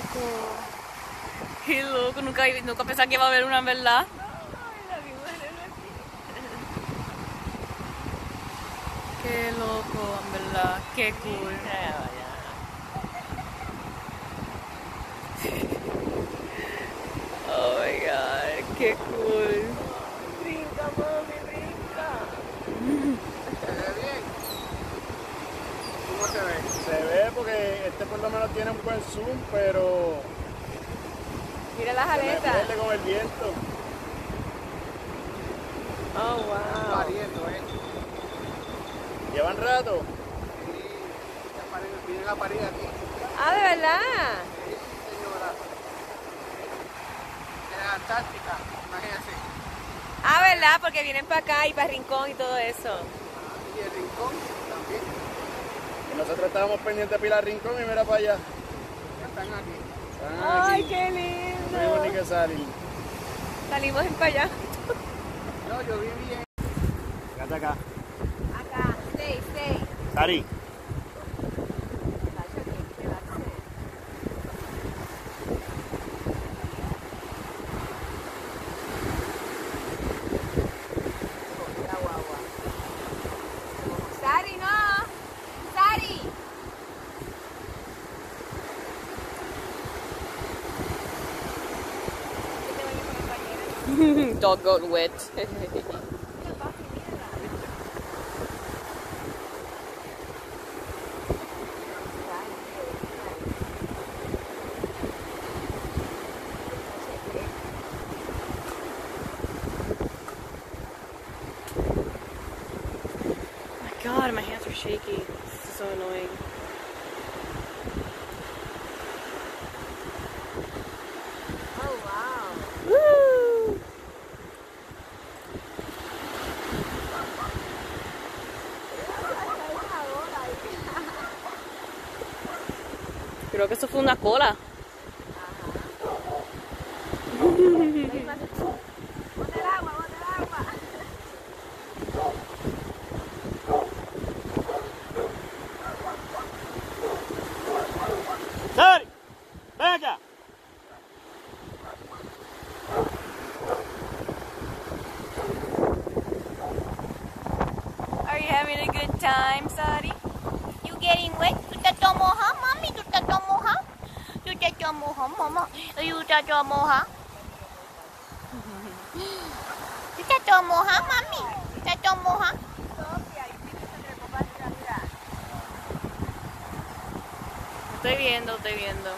Qué loco, nunca pensaba que iba a haber una, en verdad. Qué loco, en verdad. Qué cool. Oh my god, qué cool. Brinca, mami, brinca. ¿Se ve bien? ¿Cómo se ve? Se ve porque este por lo menos tiene un buen zoom, pero Mira las se me aletas. pierde con el viento. Oh, wow. Pariendo, ¿Llevan rato? Sí, vienen a parir aquí. Ah, ¿de verdad? Sí, señora. En la Antártica, imagínense. Ah, ¿verdad? Porque vienen para acá y para Rincón y todo eso. Y el Rincón también. Y nosotros estábamos pendientes de Pilar Rincón y mira para allá. Ya están aquí. Ay, qué No lindo. vimos ni que salir. Salimos en para allá. No, yo vi bien. Fíjate acá. Acá, stay. Sari. Sari, no. Sari. Dog got wet. God, my hands are shaky. This is so annoying. Oh, wow. Woo! Creo que eso fue una cola. Bota el agua. Sari, ven acá. Are you having a good time, Sari? You getting wet? You touch your moha, mommy? You touch your moha? You touch your moha, mama? You touch your moha? You touch your moha, mommy? You touch your moha? Estoy viendo.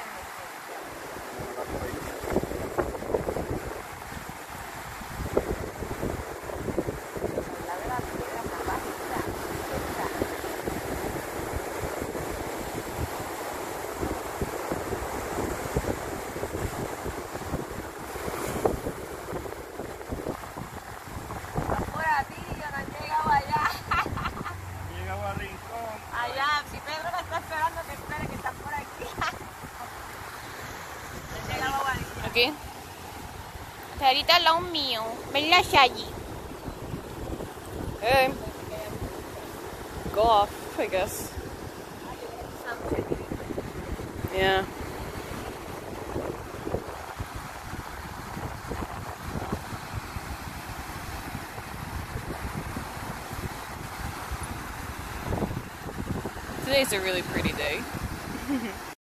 Llegamos a Rincón. Allá, si Pedro me está esperando, que espere que están por aquí. Aquí. Ahorita al lado mío. Ven la Shaggy. Hey. Go off, I guess. Yeah. Today's a really pretty day.